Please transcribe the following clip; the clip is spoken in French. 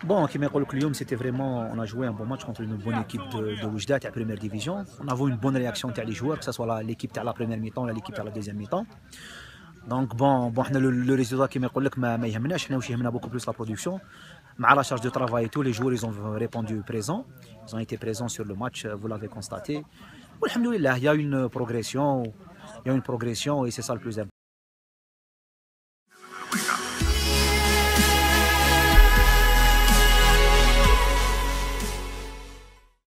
Bon, qui c'était vraiment, on a joué un bon match contre une bonne équipe de Oujda, de la première division. On a vu une bonne réaction des joueurs, que ce soit l'équipe de la première mi-temps ou l'équipe de la deuxième mi-temps. Donc bon, le résultat qui ما يهمناش, احنا واش يهمنا beaucoup plus la production. مع la charge de travail et tout, les joueurs ils ont répondu présents. Ils ont été présents sur le match, vous l'avez constaté. Alhamdoulilah, il y a une progression et c'est ça le plus important.